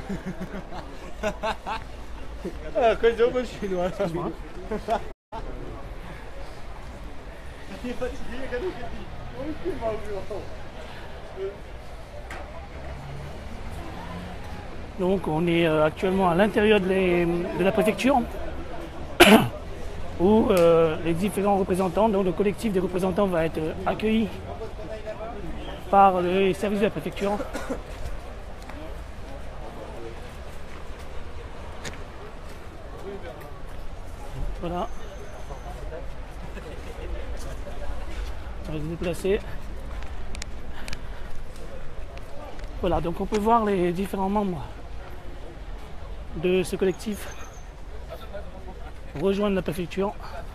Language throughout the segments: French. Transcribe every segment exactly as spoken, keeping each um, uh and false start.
Ah, quand je suis chinois. Excuse-moi. Il est fatigué, regardez ce qu'il dit. Oh, il est mal vu. Donc on est euh, actuellement à l'intérieur de, les- de la préfecture où euh, les différents représentants, donc le collectif des représentants va être accueilli par les services de la préfecture. Voilà. On va se déplacer. Voilà, donc on peut voir les différents membres de ce collectif rejoindre la préfecture.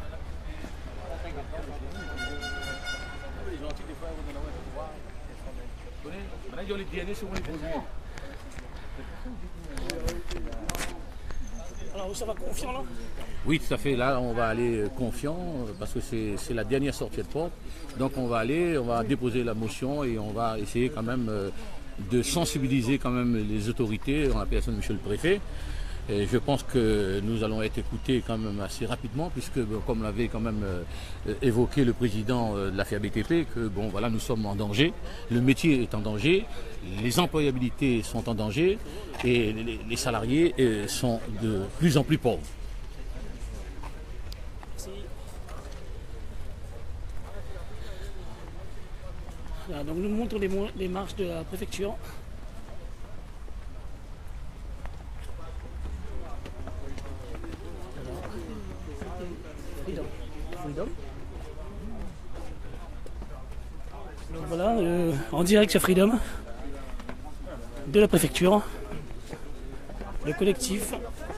Alors ça va confiant là? Oui, tout à fait. Là, on va aller confiant parce que c'est c'est la dernière sortie de porte. Donc on va aller, on va déposer la motion et on va essayer quand même euh, de sensibiliser quand même les autorités en la personne de monsieur le préfet. Et je pense que nous allons être écoutés quand même assez rapidement puisque, bon, comme l'avait quand même euh, évoqué le président euh, de la F A B T P, que bon voilà, nous sommes en danger, le métier est en danger, les employabilités sont en danger et les, les salariés euh, sont de plus en plus pauvres. Voilà, donc nous montrons les, mo- les marches de la préfecture. Freedom. Freedom. Donc voilà, euh, en direct sur Freedom de la préfecture, le collectif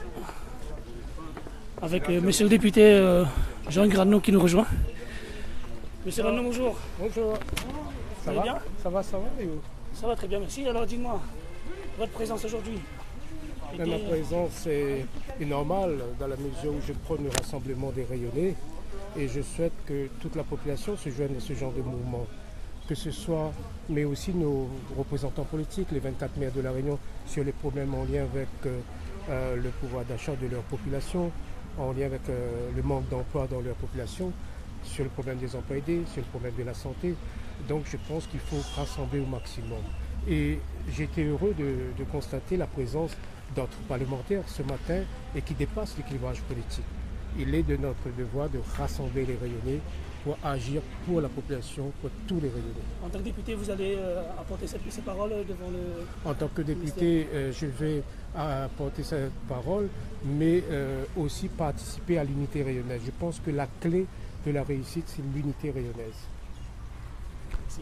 avec euh, monsieur le député euh, Jean Gradneau qui nous rejoint. Monsieur Gradneau, bonjour. Bonjour. Ça va bien? Ça va, ça va et vous? Ça va très bien, merci. Alors dites-moi, votre présence aujourd'hui? Mais ma présence est, est normale dans la mesure où je prône le rassemblement des rayonnés et je souhaite que toute la population se joigne à ce genre de mouvement. Que ce soit, mais aussi nos représentants politiques, les vingt-quatre maires de La Réunion, sur les problèmes en lien avec euh, euh, le pouvoir d'achat de leur population, en lien avec euh, le manque d'emploi dans leur population, sur le problème des emplois aidés, sur le problème de la santé. Donc je pense qu'il faut rassembler au maximum. Et j'ai été heureux de, de constater la présence d'autres parlementaires ce matin et qui dépassent le clivage politique. Il est de notre devoir de rassembler les rayonnés pour agir pour la population, pour tous les rayonnés. En tant que député, vous allez euh, apporter cette, ces paroles devant le... En tant que député, euh, je vais apporter cette parole, mais euh, aussi participer à l'unité rayonnaise. Je pense que la clé de la réussite, c'est l'unité rayonnaise. Merci.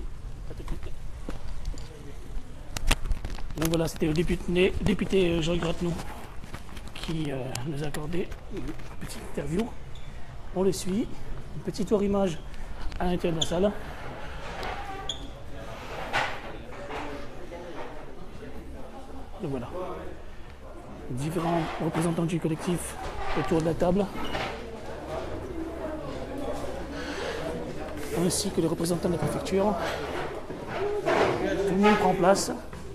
Donc voilà, c'était le député, député Jean Gradneau qui euh, nous a accordé une petite interview. On le suit. Une petite tour image à l'intérieur de la salle. Donc voilà. Différents représentants du collectif autour de la table. Ainsi que les représentants de la préfecture. Tout le monde prend place.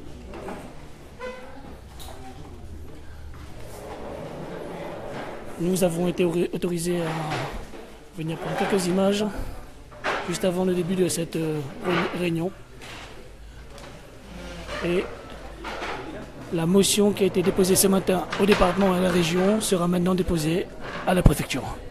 Nous avons été autorisés à venir prendre quelques images juste avant le début de cette euh, réunion. Et la motion qui a été déposée ce matin au département et à la région sera maintenant déposée à la préfecture.